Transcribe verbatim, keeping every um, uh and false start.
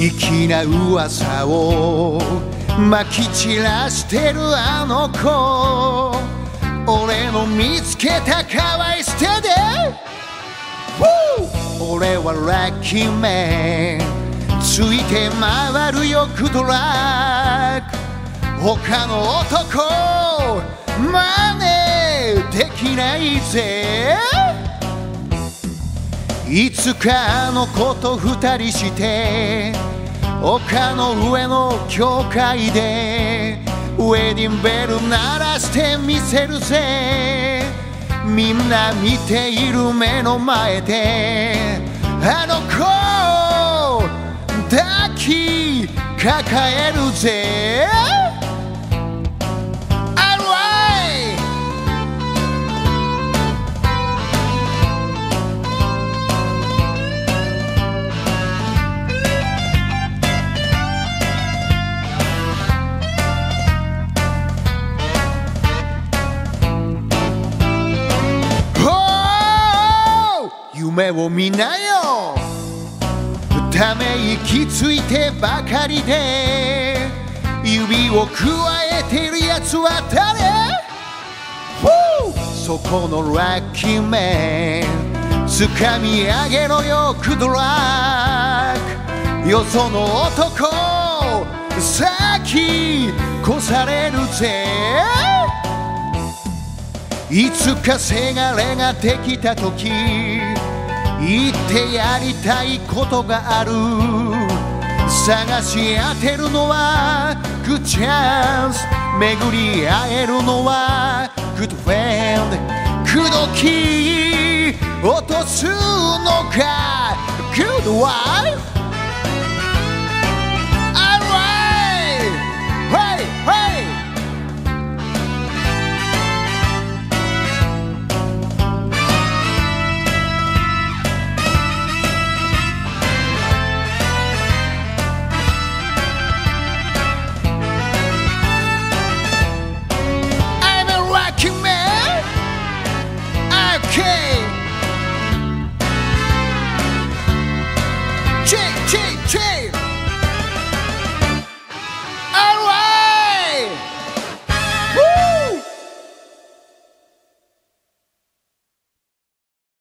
粋な噂をまき散らしてるあの子、俺の見つけた可愛捨てで俺はラッキーメン、ついて回るよグッドラック、他の男真似できないぜ。いつかあの子と二人して丘の上の教会でウェディングベル鳴らしてみせるぜ。みんな見ている目の前であの子抱きかかえるぜ。夢を見なよ、ため息ついてばかりで指をくわえてるやつは誰？そこのラッキーメン掴み上げろよグッドラック、よその男先越されるぜ。いつかせがれができた時言ってやりたいことがある、探し当てるのはグッドチャンス、巡り会えるのはグッドフレンド、口説き落とすのかグッドワイフ。